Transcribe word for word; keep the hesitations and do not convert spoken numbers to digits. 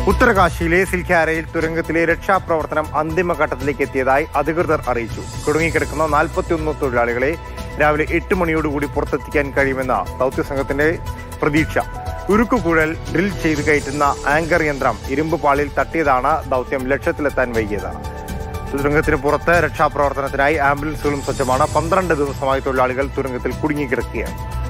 ഉത്തരകാശിയിലെ സിൽഖ്യാരയിൽ തുരങ്കത്തിലെ രക്ഷാപ്രവർത്തനം അന്തിമഘട്ടത്തിലേക്ക് എത്തിയതായി അധികൃതർ അറിയിച്ചു. കുടുങ്ങിക്കിടക്കുന്ന നാൽപ്പത്തിയൊന്ന് തൊഴിലാളികളെ രാവിലെ എട്ട് മണിയോടുകൂടി പുറത്തെത്തിക്കാൻ കഴിയുമെന്ന ദൗത്യസംഘത്തിന്റെ പ്രതീക്ഷ. ഉരുക്കുകുഴൽ ഡ്രിൽ ചെയ്ത് കയറ്റുന്ന ആങ്കർ യന്ത്രം ഇരുമ്പ് പാളിയിൽ തട്ടിയതാണ് ദൗത്യം ലക്ഷ്യത്തിലെത്താൻ വൈകിയത്. തുരങ്കത്തിന് പുറത്ത് രക്ഷാപ്രവർത്തനത്തിനായി ആംബുലൻസുകളും സജ്ജമാണ്. പന്ത്രണ്ട് ദിവസമായി തൊഴിലാളികൾ തുരങ്കത്തിൽ കുടുങ്ങിക്കിടക്കുകയാണ്.